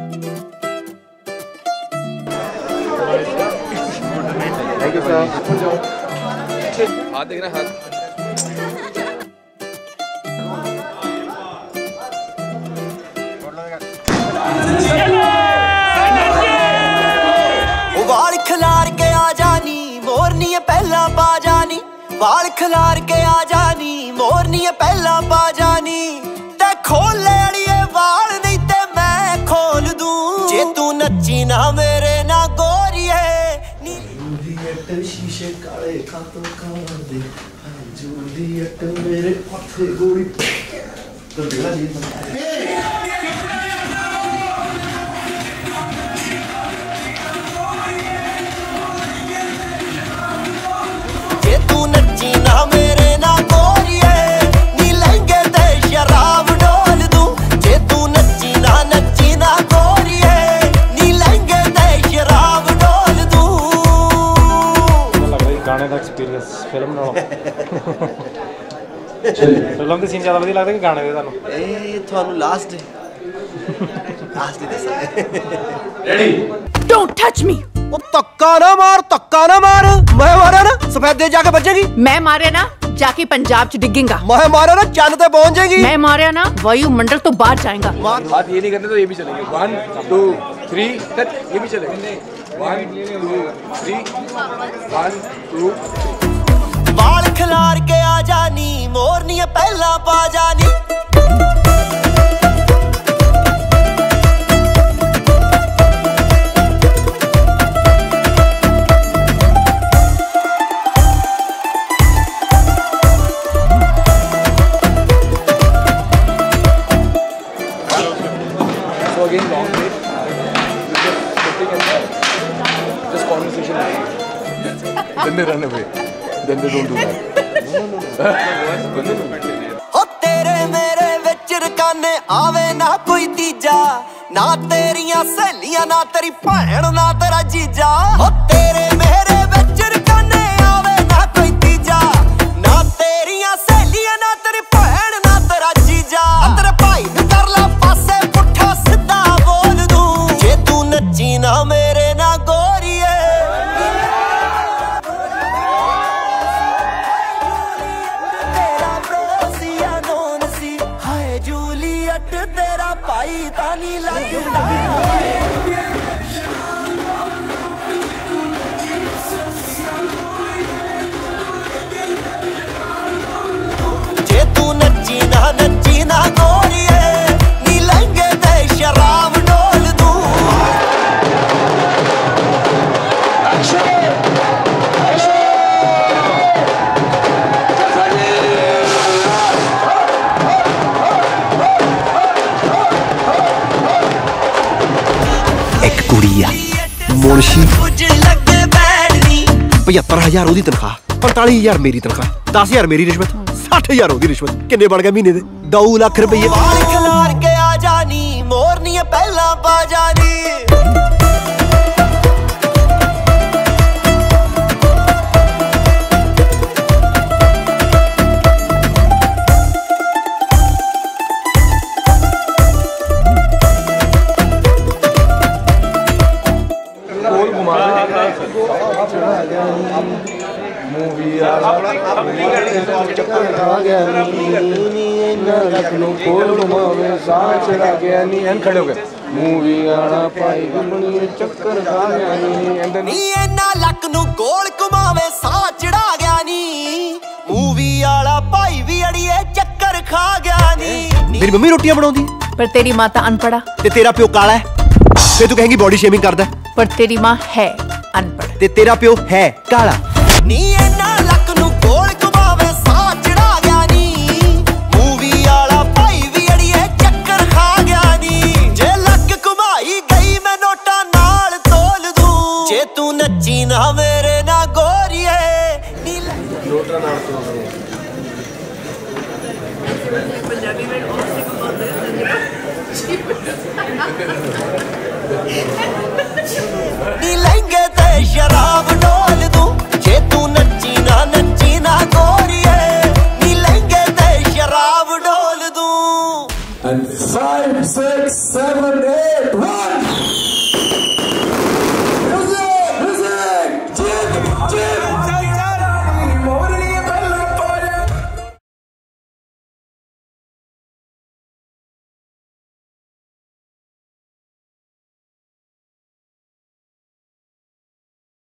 Thank you sir. हाथ देखना, हाथ। वाल खिलार के आ जानी मोरनी पहला पा जानी, वाल खिलार के आ जानी मोरनी पहला पा जानी, ते खोल ले अड़िए वाल नहीं ते मैं खोल दूं, जे तू नच्ची ना मेरे ना गोरिए जूलियट शीशे काले खातों का दे, जूलियट मेरे माथे गोली तो देखना जी। एक्सपीरियंस फिल्म नालों फिल्म ਦੇ ਸੀਨ ਜ਼ਿਆਦਾ ਵਧੀਆ ਲੱਗਦੇ ਕਿ ਗਾਣੇ ਦੇ ਤੁਹਾਨੂੰ? ਇਹ ਤੁਹਾਨੂੰ ਲਾਸਟ ਦੱਸਾਂਗੇ। Ready don't touch me. ਉਹ ਧੱਕਾ ਨਾ ਮਾਰ, ਮੈਂ ਮਾਰਿਆ ਨਾ ਸਫੈਦੇ ਜਾ ਕੇ ਵੱਜੇਗੀ, मैं मारे ना जाके पंजाब च डिगेगा, ਮੈਂ ਮਾਰਿਆ ਨਾ ਚੰਨ ਤੇ ਪਹੁੰਚ ਜਾਏਗੀ, मैं मारे ना वायुमंडल तो बाहर जाएगा। हाथ ये नहीं करने तो ये भी चलेंगे। 1 2 3 कट, ये भी चलेगा। 1 2 3 1 2। वाल खिलार के आ जानी मोरनी पहला पा जानी, So again, long break. Just conversation. Then they run away. Then they don't do that. हो तेरे मेरे विच रकाने आवे ना कोई तीजा, ना तेरियां सहेलियां ना तेरी भैन ना तेरा जीजा, हो तेरे मेरे विच रकाने आवे ना कोई तीजा, ना तेरियां सहेलियां ना तेरी भैन ना तेरा जीजा, तेरे भाई नूं कर ला पासे पुट्ठा सीधा बोल दूं, जे तू नच्ची ना मेरे ना गोरीए तेरा भाई तानी लगदा। जे तू नच्ची ना गोरिए नी लंगे ते शराब डोल दूं। एक कुड़ी आ मुंशी 75,000 ਉਹਦੀ ਤਨਖਾਹ, 45,000 ਮੇਰੀ ਤਨਖਾਹ, 10,000 ਮੇਰੀ ਰਿਸ਼ਵਤ, 60,000 ਉਹਦੀ ਰਿਸ਼ਵਤ, ਕਿੰਨੇ ਬਣ ਗਏ ਮਹੀਨੇ ਦੇ? 2 ਲੱਖ ਰੁਪਏ। ਵਾਲ ਖਿਲਾਰ ਕੇ ਆ ਜਾਨੀ ਮੋਰਨੀ ਪਹਿਲਾਂ ਪਾ ਜਾਨੀ, खड़े हो गए। मूवी आना पाई चक्कर खा गया नी इन्ना लक नू गोल घुमावे साह चढ़ा गया नी, मूवी वाला भाई भी अड़िए चक्कर खा गया नी। मेरी मम्मी रोटियां बनाउंदी पर तेरी माता अनपढ़ा, ते तेरा प्यो काला है, ते तू कहेंगी बॉडी शेमिंग करदा, पर तेरी माँ है अनपढ़, ते तेरा प्यो है काला। नी इन्ना लक नू गोल घुमावे साह चढ़ा गया नी, मूवी वाला भाई भी अड़िए चक्कर खा गया नी, जे लक घुमाई गई मैं नोटा नाल तोल दूं, जे तू नच्ची ना मेरे ना गोरिए नी नोटा नाल तोल दूं। पंजाबी में नी लहंगे ते शराब डोल दूं, जे तू नच्ची ना गोरिए नी लहंगे ते शराब डोल दूं। And 5 6 7 8 1